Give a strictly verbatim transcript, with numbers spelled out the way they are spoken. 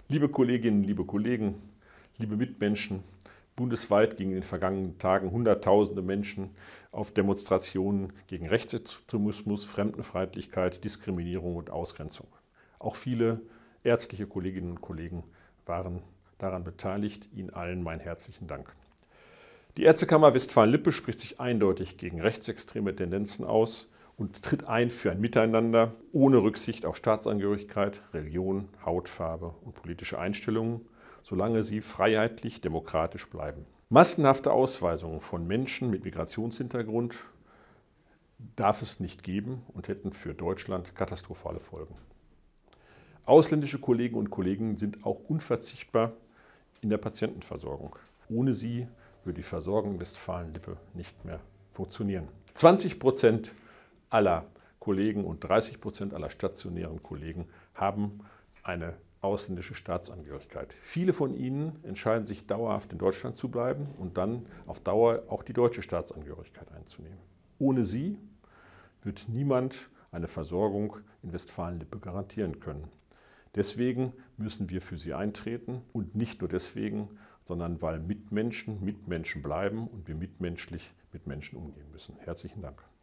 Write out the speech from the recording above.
Liebe Kolleginnen, liebe Kollegen, liebe Mitmenschen, bundesweit gingen in den vergangenen Tagen Hunderttausende Menschen auf Demonstrationen gegen Rechtsextremismus, Fremdenfeindlichkeit, Diskriminierung und Ausgrenzung. Auch viele ärztliche Kolleginnen und Kollegen waren daran beteiligt. Ihnen allen meinen herzlichen Dank. Die Ärztekammer Westfalen-Lippe spricht sich eindeutig gegen rechtsextreme Tendenzen aus und tritt ein für ein Miteinander ohne Rücksicht auf Staatsangehörigkeit, Religion, Hautfarbe und politische Einstellungen, solange sie freiheitlich, demokratisch bleiben. Massenhafte Ausweisungen von Menschen mit Migrationshintergrund darf es nicht geben und hätten für Deutschland katastrophale Folgen. Ausländische Kollegen und Kollegen sind auch unverzichtbar in der Patientenversorgung. Ohne sie würde die Versorgung in Westfalen-Lippe nicht mehr funktionieren. zwanzig Prozent aller Kollegen und dreißig Prozent aller stationären Kollegen haben eine ausländische Staatsangehörigkeit. Viele von ihnen entscheiden sich dauerhaft in Deutschland zu bleiben und dann auf Dauer auch die deutsche Staatsangehörigkeit einzunehmen. Ohne sie wird niemand eine Versorgung in Westfalen-Lippe garantieren können. Deswegen müssen wir für sie eintreten und nicht nur deswegen, sondern weil Mitmenschen Mitmenschen bleiben und wir mitmenschlich mit Menschen umgehen müssen. Herzlichen Dank.